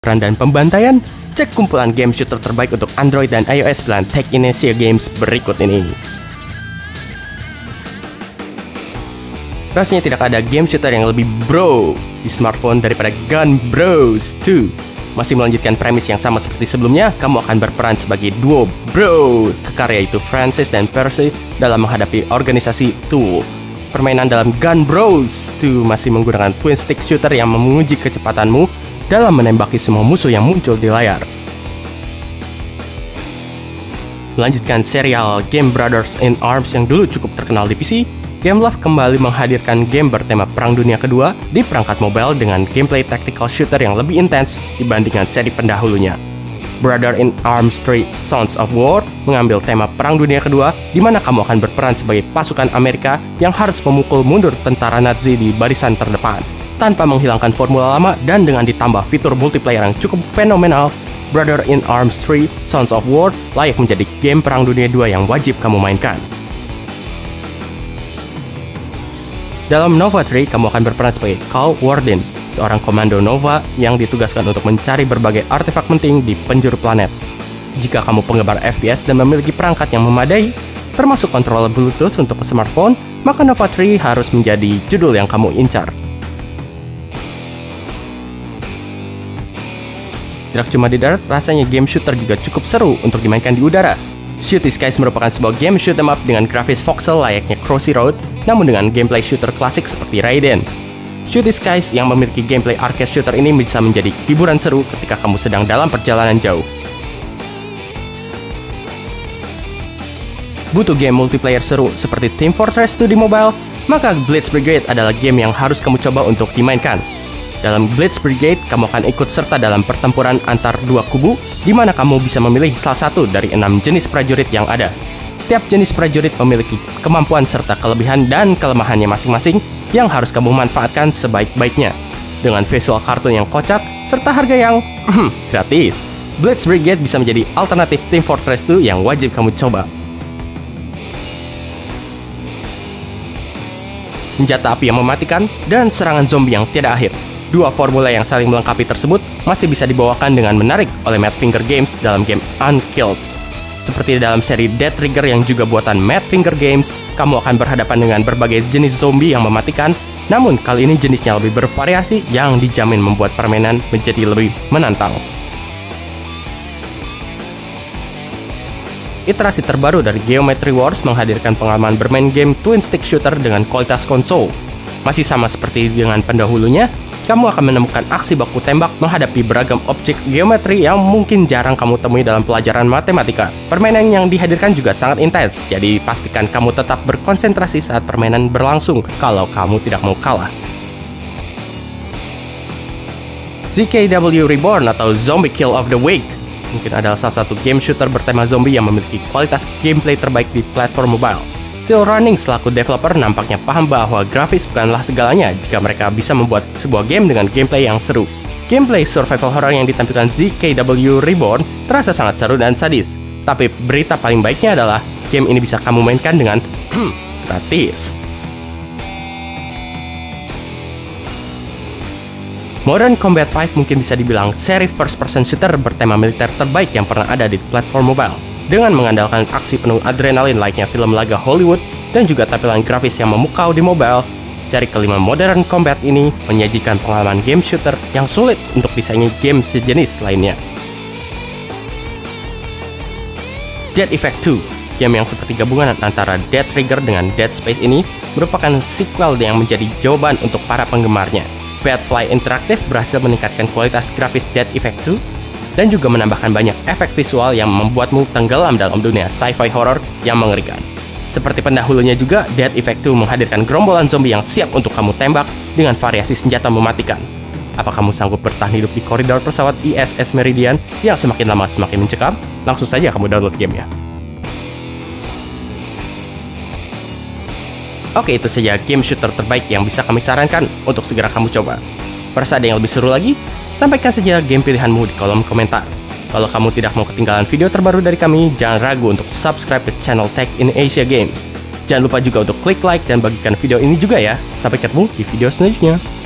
peran dan pembantaian? Cek kumpulan game shooter terbaik untuk Android dan iOS pilihan Tech in Asia Games berikut ini. Rasanya tidak ada game shooter yang lebih bro di smartphone daripada Gun Bros 2. Masih melanjutkan premis yang sama seperti sebelumnya, kamu akan berperan sebagai duo bro kekarya yaitu Francis dan Percy dalam menghadapi organisasi Tool. Permainan dalam Gun Bros 2 masih menggunakan twin stick shooter yang menguji kecepatanmu dalam menembaki semua musuh yang muncul di layar. Melanjutkan serial game Brothers in Arms yang dulu cukup terkenal di PC, Gameloft kembali menghadirkan game bertema Perang Dunia Kedua di perangkat mobile dengan gameplay tactical shooter yang lebih intens dibandingkan seri pendahulunya. Brothers in Arms 3 Sons of War mengambil tema Perang Dunia Kedua di mana kamu akan berperan sebagai pasukan Amerika yang harus memukul mundur tentara Nazi di barisan terdepan. Tanpa menghilangkan formula lama dan dengan ditambah fitur multiplayer yang cukup fenomenal, Brothers in Arms 3 Sons of War layak menjadi game Perang Dunia 2 yang wajib kamu mainkan. Dalam Nova 3, kamu akan berperan sebagai Carl Warden, seorang komando Nova yang ditugaskan untuk mencari berbagai artefak penting di penjuru planet. Jika kamu penggemar FPS dan memiliki perangkat yang memadai, termasuk controller Bluetooth untuk smartphone, maka Nova 3 harus menjadi judul yang kamu incar. Tidak cuma di darat, rasanya game shooter juga cukup seru untuk dimainkan di udara. Shoot the Skies merupakan sebuah game shoot 'em up dengan grafis voxel layaknya Crossy Road, namun dengan gameplay shooter klasik seperti Raiden. Shoot the Skies yang memiliki gameplay arcade shooter ini bisa menjadi hiburan seru ketika kamu sedang dalam perjalanan jauh. Butuh game multiplayer seru seperti Team Fortress 2 di mobile? Maka Blitz Brigade adalah game yang harus kamu coba untuk dimainkan. Dalam Blitz Brigade, kamu akan ikut serta dalam pertempuran antar dua kubu, di mana kamu bisa memilih salah satu dari 6 jenis prajurit yang ada. Setiap jenis prajurit memiliki kemampuan serta kelebihan dan kelemahannya masing-masing yang harus kamu manfaatkan sebaik-baiknya. Dengan visual kartun yang kocak, serta harga yang gratis, Blitz Brigade bisa menjadi alternatif Team Fortress 2 yang wajib kamu coba. Senjata api yang mematikan, dan serangan zombie yang tiada akhir. Dua formula yang saling melengkapi tersebut masih bisa dibawakan dengan menarik oleh Madfinger Games dalam game Unkilled. Seperti dalam seri Death Trigger yang juga buatan Madfinger Games, kamu akan berhadapan dengan berbagai jenis zombie yang mematikan, namun kali ini jenisnya lebih bervariasi yang dijamin membuat permainan menjadi lebih menantang. Iterasi terbaru dari Geometry Wars menghadirkan pengalaman bermain game twin stick shooter dengan kualitas konsol. Masih sama seperti dengan pendahulunya, kamu akan menemukan aksi baku tembak menghadapi beragam objek geometri yang mungkin jarang kamu temui dalam pelajaran matematika. Permainan yang dihadirkan juga sangat intens, jadi pastikan kamu tetap berkonsentrasi saat permainan berlangsung kalau kamu tidak mau kalah. ZKW Reborn atau Zombie Kill of the Week mungkin adalah salah satu game shooter bertema zombie yang memiliki kualitas gameplay terbaik di platform mobile. Still Running selaku developer nampaknya paham bahwa grafis bukanlah segalanya jika mereka bisa membuat sebuah game dengan gameplay yang seru. Gameplay survival horror yang ditampilkan ZKW Reborn terasa sangat seru dan sadis. Tapi berita paling baiknya adalah game ini bisa kamu mainkan dengan gratis. Modern Combat 5 mungkin bisa dibilang seri first person shooter bertema militer terbaik yang pernah ada di platform mobile. Dengan mengandalkan aksi penuh adrenalin layaknya film laga Hollywood dan juga tampilan grafis yang memukau di mobile, seri kelima Modern Combat ini menyajikan pengalaman game shooter yang sulit untuk disaingi game sejenis lainnya. Dead Effect 2, game yang seperti gabungan antara Dead Trigger dengan Dead Space ini merupakan sequel yang menjadi jawaban untuk para penggemarnya. Badfly Interactive berhasil meningkatkan kualitas grafis Dead Effect 2 dan juga menambahkan banyak efek visual yang membuatmu tenggelam dalam dunia sci-fi horror yang mengerikan. Seperti pendahulunya juga, Dead Effect 2 menghadirkan gerombolan zombie yang siap untuk kamu tembak dengan variasi senjata mematikan. Apa kamu sanggup bertahan hidup di koridor pesawat ISS Meridian yang semakin lama semakin mencekam? Langsung saja kamu download gamenya. Oke, itu saja game shooter terbaik yang bisa kami sarankan untuk segera kamu coba. Perasa ada yang lebih seru lagi? Sampaikan saja game pilihanmu di kolom komentar. Kalau kamu tidak mau ketinggalan video terbaru dari kami, jangan ragu untuk subscribe ke channel Tech in Asia Games. Jangan lupa juga untuk klik like dan bagikan video ini juga ya. Sampai ketemu di video selanjutnya.